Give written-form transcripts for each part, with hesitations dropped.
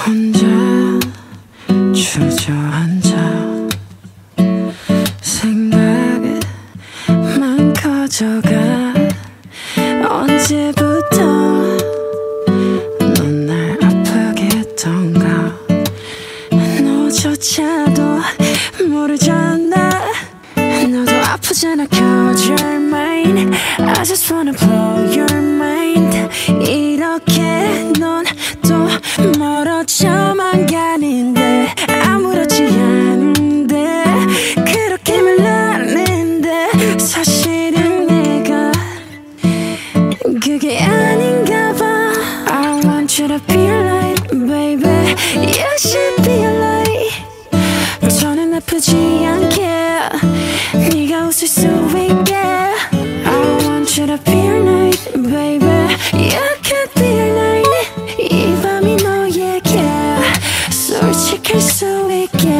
혼자 주저앉아 생각만 커져가. 언제부터 넌 날 아프게 했던가. 너조차도 모르잖아. 너도 아프잖아. Cause you're mine. I just wanna blow your mind. 이렇게 넌 또 멀어져만 가는데 아무렇지 않은데 그렇게 말하는데 사실은 내가 그게 아닌가 봐. I want you to be alright baby. You should be alright. 더는 아프지 않게 네가 웃을 수 있게. I want you to be alright baby. You could be alright. 이 밤이 너에게 솔직할 수 있게.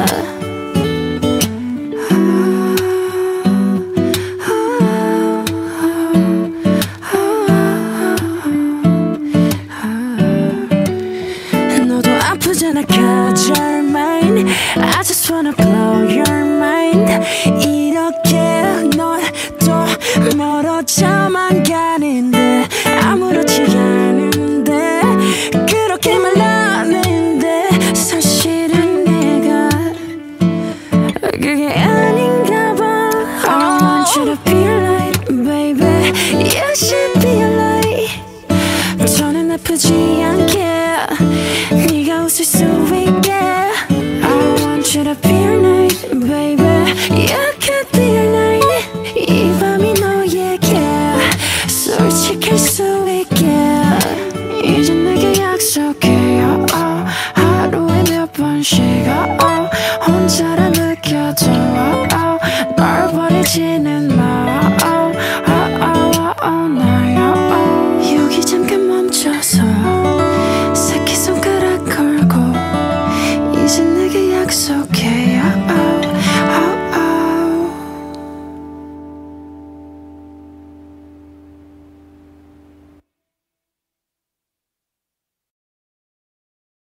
너도 아프잖아. Cause you're mine. I just wanna blow your mind. 이렇게 넌 또 멀어져만 가는데 아무렇지 않은데 그렇게 말하는데 사실은 내가 그게 아닌가 봐. I want you to be alright baby. You should be alright. 더는 아프지 않게 네가 웃을 수 있게. I want you to be alright baby. You could be alright. 이 밤이 너에게 솔직할 수 있게. 이제 내게 약속해요. 하루에 몇 번씩 혼자라 느껴도 널 버리지는